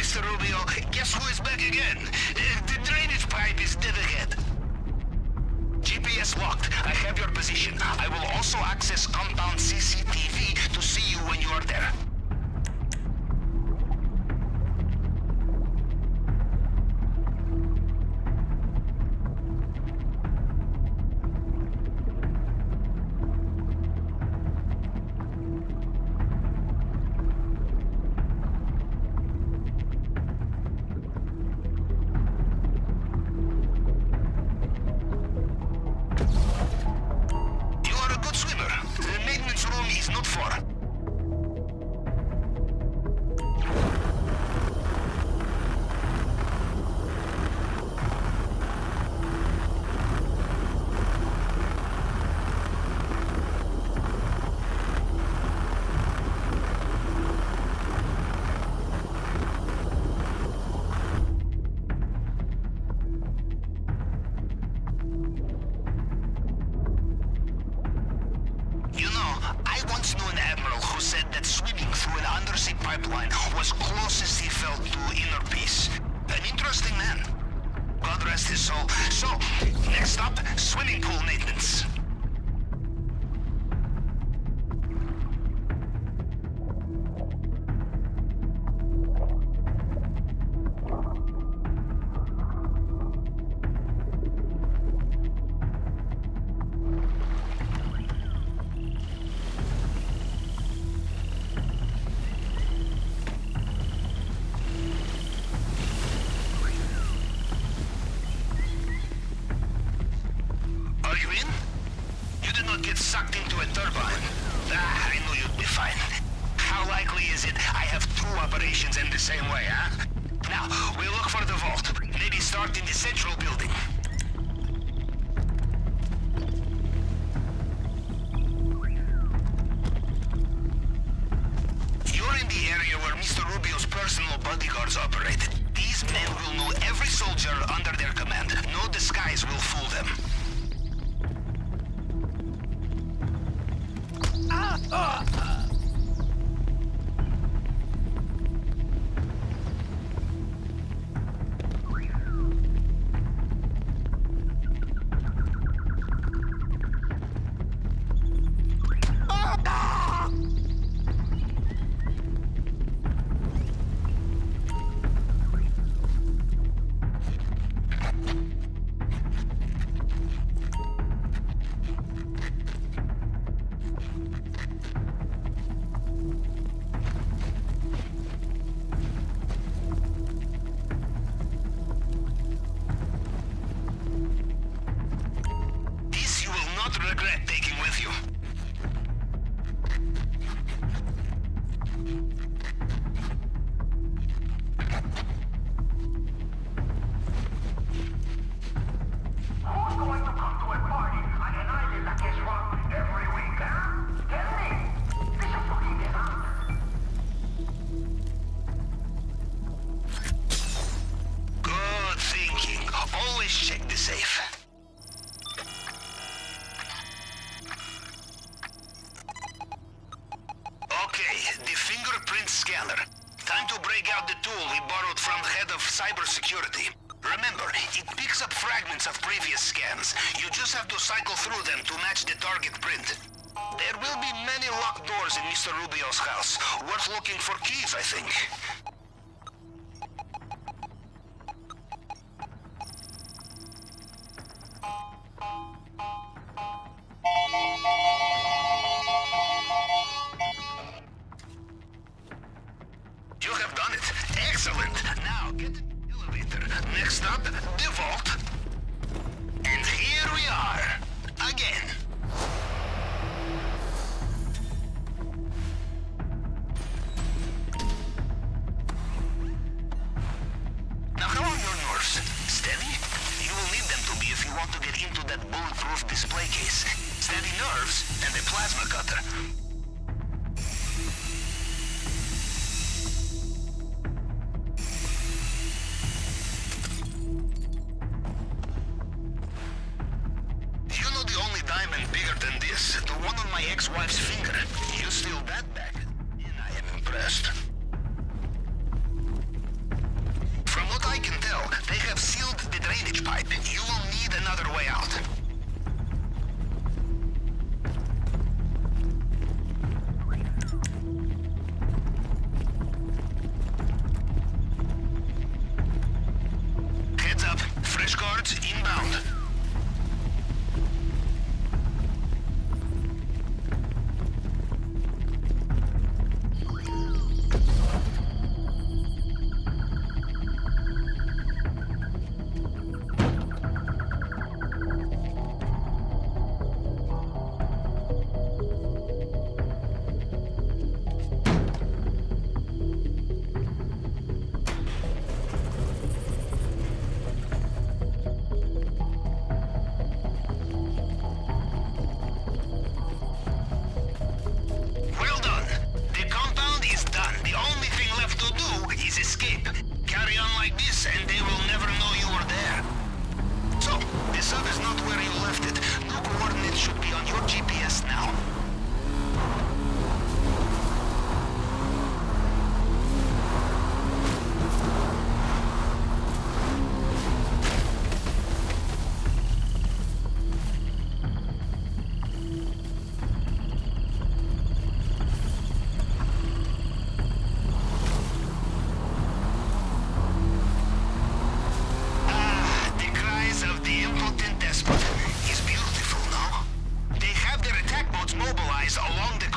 Mr. Rubio, guess who is back again? The drainage pipe is dead ahead. GPS locked. I have your position. I will also access compound CCTV to see you when you are there. Pipeline was closest he felt to inner peace. An interesting man. God rest his soul. So, next up, swimming pool maintenance. Sucked into a turbine. I knew you'd be fine. How likely is it I have two operations in the same way, huh? Now, we'll look for the vault. Maybe start in the central building. You're in the area where Mr. Rubio's personal bodyguards operate. These men will know every soldier under their command. No disguise will fool them. Regret taking with you. Who's going to come to a party on an island that gets rocked every week, huh? Tell me. This is fucking disaster. Good thinking. Always check the safe. The fingerprint scanner. Time to break out the tool we borrowed from the head of cybersecurity. Remember, it picks up fragments of previous scans. You just have to cycle through them to match the target print. There will be many locked doors in Mr. Rubio's house. Worth looking for keys, I think. You have done it. Excellent. Now get to the elevator. Next up, the vault. And here we are. Again. Now how are your nerves? Steady? You will need them to be if you want to get into that bulletproof display case. Steady nerves and a plasma cutter. Diamond bigger than this. The one on my ex-wife's finger. You steal that back, and I am impressed. They have sealed the drainage pipe. You will need another way out. Heads up. Fresh guards inbound. And they will never know you were there. So, the sub is not where you left it. No coordinates should be on your GPS now. Mobilize along the